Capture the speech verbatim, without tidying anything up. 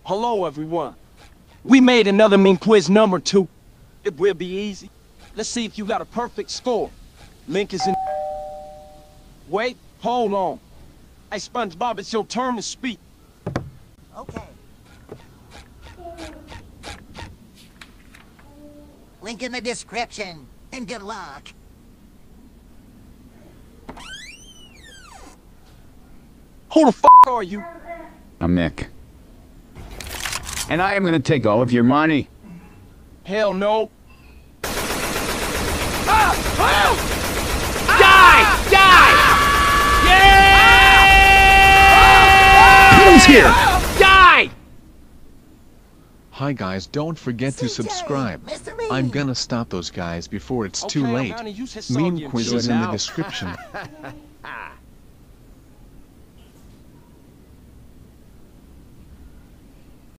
Hello, everyone. We made another mean quiz number two. It will be easy. Let's see if you got a perfect score. Link is in... Wait, hold on. Hey, SpongeBob, it's your turn to speak. Okay. Link in the description, and good luck. Who the f*** are you? I'm Nick. And I am gonna take all of your money. Hell no. Ah! Ah! Die! Die! Yeah! Who's here? Die! Hi guys, don't forget to C J, subscribe. Mister Mean. I'm gonna stop those guys before it's too Okay, I'm late. gonna use his Mean song quiz again. is in the Now. description.